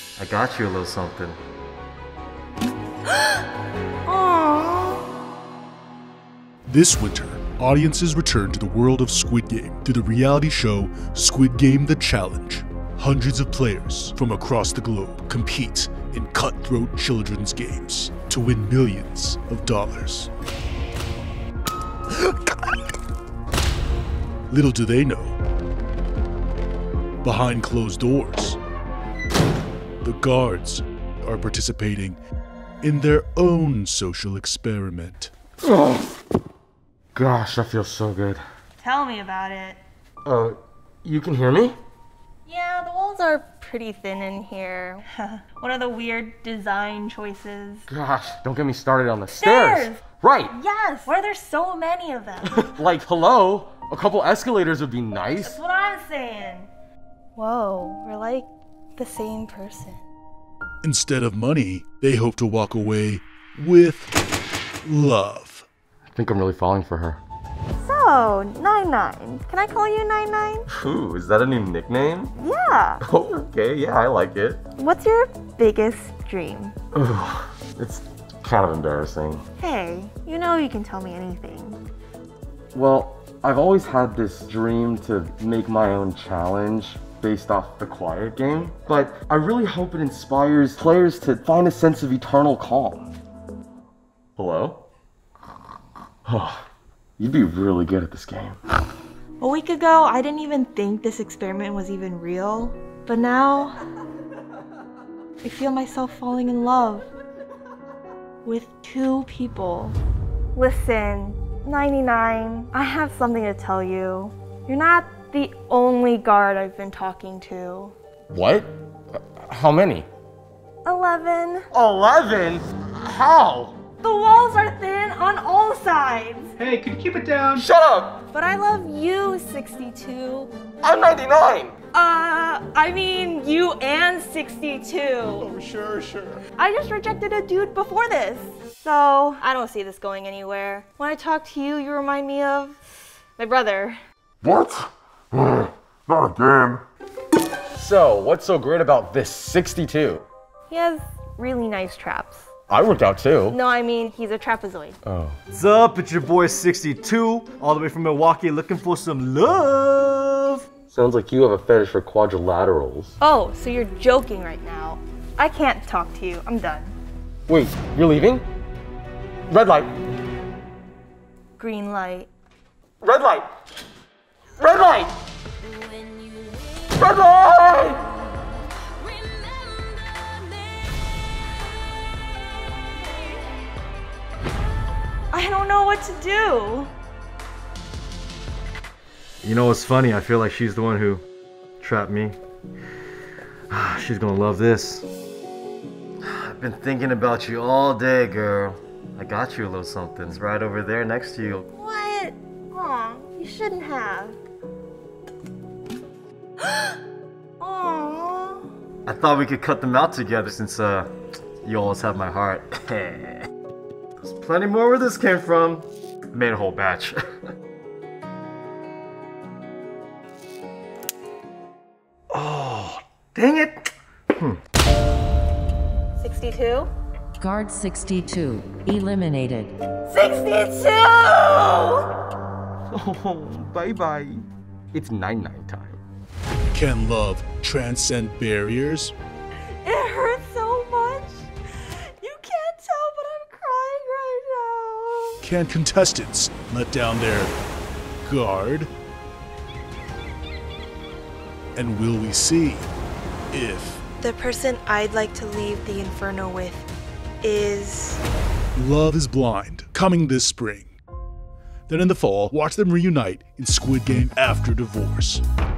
I got you a little something. Aww. This winter, audiences return to the world of Squid Game through the reality show Squid Game: The Challenge. Hundreds of players from across the globe compete in cutthroat children's games to win millions of dollars. Little do they know, behind closed doors, the guards are participating in their own social experiment. Oh, gosh, that feels so good. Tell me about it. You can hear me? Yeah, the walls are pretty thin in here. What are the weird design choices? Gosh, don't get me started on the stairs. Right. Yes. Why are there so many of them? Like, hello? A couple escalators would be nice. That's what I'm saying. Whoa, we're like the same person. Instead of money, they hope to walk away with love. I think I'm really falling for her. So, 99. Can I call you 99? Ooh, is that a new nickname? Yeah. Oh, okay, yeah, I like it. What's your biggest dream? Ooh, it's kind of embarrassing. Hey, you know you can tell me anything. Well, I've always had this dream to make my own challenge based off the Quiet Game, but I really hope it inspires players to find a sense of eternal calm. Hello? Oh, you'd be really good at this game. A week ago, I didn't even think this experiment was even real, but now I feel myself falling in love with two people. Listen, 99, I have something to tell you. You're not the only guard I've been talking to. What? How many? 11. 11? How? The walls are thin on all sides. Hey, could you keep it down? Shut up! But I love you, 62. I'm 99! I mean, you and 62. Oh, sure. I just rejected a dude before this. So, I don't see this going anywhere. When I talk to you, you remind me of my brother. What? Not again. So, what's so great about this 62? He has really nice traps. I worked out too. No, I mean, he's a trapezoid. Oh. What's up? It's your boy 62, all the way from Milwaukee, looking for some love. Sounds like you have a fetish for quadrilaterals. Oh, so you're joking right now. I can't talk to you. I'm done. Wait, you're leaving? Red light. Green light. Red light. Red light. Red light! I don't know what to do. You know what's funny? I feel like she's the one who trapped me. She's gonna love this. I've been thinking about you all day, girl. I got you a little something. It's right over there next to you. What? Aw, you shouldn't have. Aw. I thought we could cut them out together since you always have my heart. There's plenty more where this came from. Made a whole batch. Oh, dang it! 62? Guard 62, eliminated. 62! Oh, bye-bye. It's 99 time. Can love transcend barriers? It hurts so much. You can't tell, but I'm crying right now. Can contestants let down their guard? And will we see if The person I'd like to leave the inferno with is... Love is Blind, coming this spring? Then in the fall, watch them reunite in Squid Game After Divorce.